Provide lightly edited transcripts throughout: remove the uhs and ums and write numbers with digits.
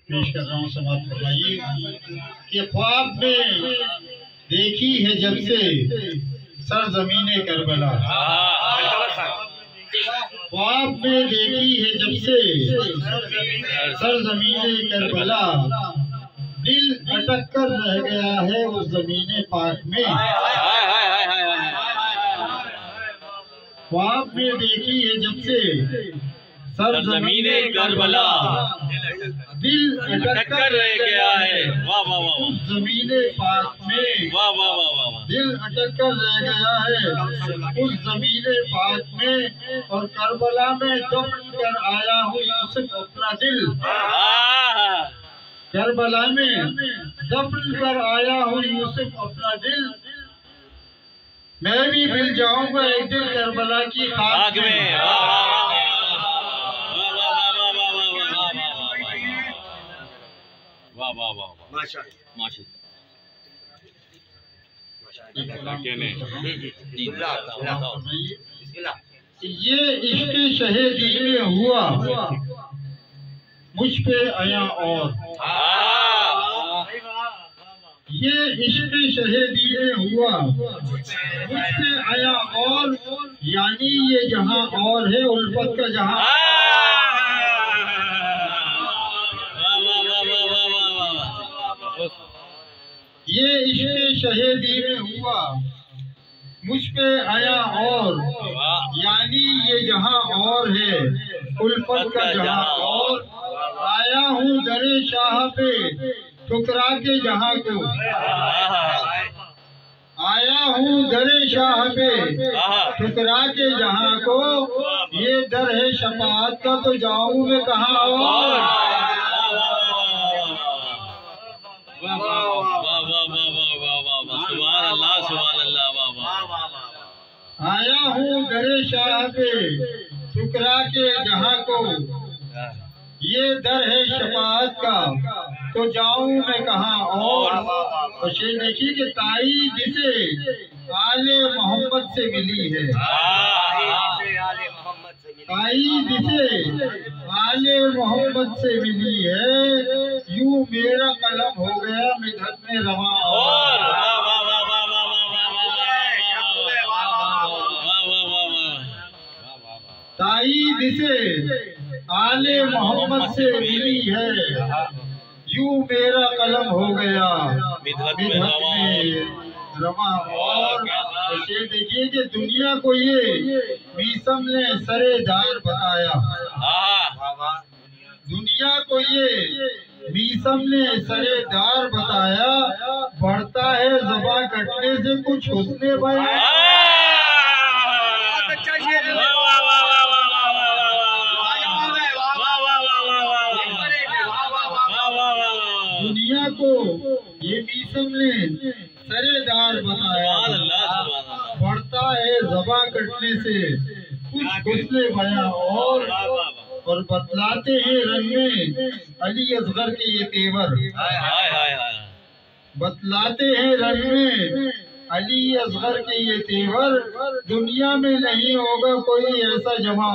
पेश कर रहा हूँ। समाप्त फरमाइए कि ख्वाब में देखी है जब से सरजमीने करबला, ख्वाब में देखी है जब से सरजमीने करबला, दिल अटक कर रह गया है उस ज़मीने पाक में। ख्वाब में देखी है जब से सरजमीने करबला, दिल अटक कर रह गया है उस ज़मीने पाक में। दिल अटक कर रह गया है उस ज़मीने पाक में, और करबला में दफन कर आया हूँ यूसुफ अपना दिल। करबला में दफन कर आया हूँ यूसुफ अपना दिल। मैं भी मिल जाऊंगा एक दिन करबला की खाक में। ये इश्क़ शहीदी में हुआ मुझ पे आया, और ये इश्क़ शहीदी में हुआ मुझ पे आया, और यानी ये जहां और है उल्फत का जहां। ये इश्क़ शहीदी में हुआ मुझ पे आया, और यानी ये जहां और है उल्फत का जहां। और आया हूँ दरे शाह पे ठुकरा के जहां को, आया हूँ दरे शाह पे ठुकरा के जहां को। ये दर है शफाअत का तो जाऊं मैं कहाँ। और आया हूँ दरे शाह पे ठुकरा के जहां को, ये दर है शफाअत का तो जाऊं मैं कहाँ। और शेर देखिए कि ताईद से आले मोहम्मद से मिली है, ताईद से आले मोहम्मद से मिली है। यूं मेरा कलम हो गया मिदहत में रवा। और ताईद से आले मोहम्मद से मिली है, यूं मेरा कलम हो गया मिदहत में रमा। और शेर देखिए कि दुनिया को ये मीसम ने सरेदार बताया, दुनिया को ये मीसम ने सरेदार बताया। बढ़ता है ज़बा कटने से कुछ हुस्ने बयां। दुनिया को ये मीसम ने सरेदार बताया। बढ़ता है ज़बा कटने से कुछ हुस्ने बयां। और बतलाते हैं रंग में अली असगर के ये तेवर, बतलाते हैं रंग में अली असगर के ये तेवर। दुनिया में नहीं होगा कोई ऐसा जमा।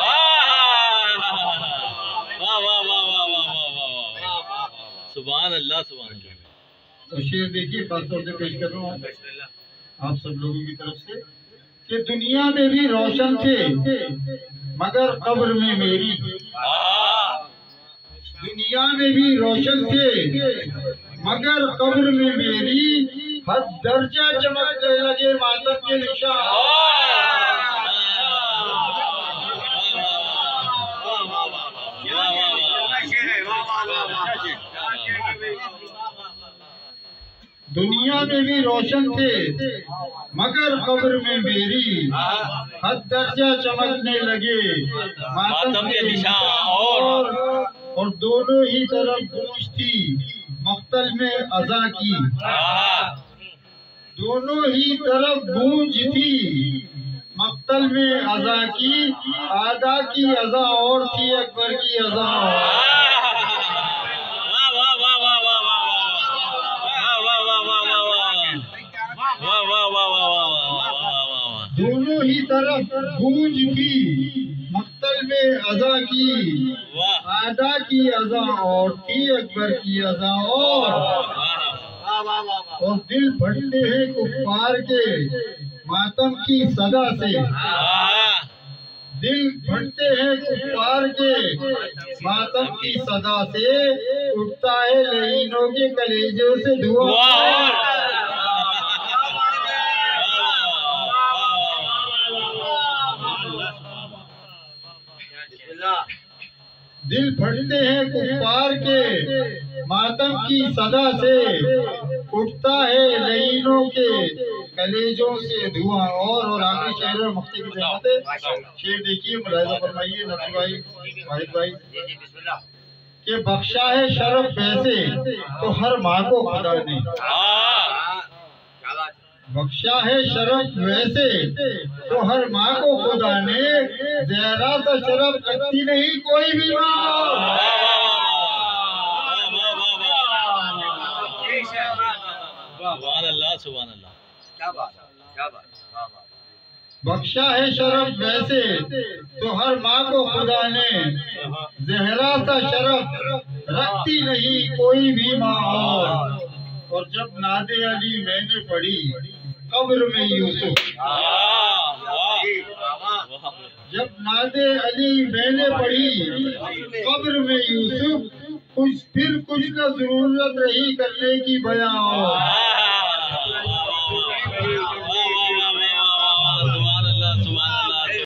सुभान अल्लाह सुभान अल्लाह। तो शेर देखिए खास तौर से पेश कर रहा हूँ आप सब लोगों की तरफ से कि दुनिया में भी रोशन थे मगर कब्र में मेरी, दुनिया में भी रोशन थे मगर कब्र में मेरी। हद दर्जा चमकने लगे मातम के निशान। दुनिया में भी रोशन थे मगर कब्र में मेरी। हद दर्जा चमकने लगे मातम के निशान। और दोनों ही तरफ गूंज थी मक्तल में अज़ा की, दोनों ही तरफ गूंज थी मक्तल में अज़ा की। आदा की अज़ा और थी अकबर की अज़ा। दोनों ही तरफ गूंज थी मक्तल में अज़ा की। आदा की अज़ा और थी अकबर की अज़ा और दिल फटते हैं कुफ्फार के मातम की सदा से। दिल फटते हैं कुफ्फार के मातम की सदा से, उठता है लईनों के कलेजों से धुआं। दिल फटते हैं कुफ्फार के मातम की सदा से, उठता है लईनों के कलेजों से धुआं। और आखिरी शेर है मुफ्ती की जमात है। शेर देखिए, मुलाहिजा फरमाइए नफी भाई, वाहिद भाई के बख्शा है शरफ वैसे तो हर माँ को खुदा ने। बख्शा है शरफ वैसे तो हर माँ को खुदा ने, जहरा सा शरफ रखती नहीं कोई भी माँ। सुभान अल्लाह। बख्शा है शरफ वैसे तो हर माँ को खुदा ने, जहरा सा शरफ रखती नहीं कोई भी माँ। और जब नादे अली मैंने पढ़ी कब्र में यूसुफ, जब नादे अली मैंने पढ़ी कब्र में यूसुफ, कुछ न जरूरत रही करने की बयां।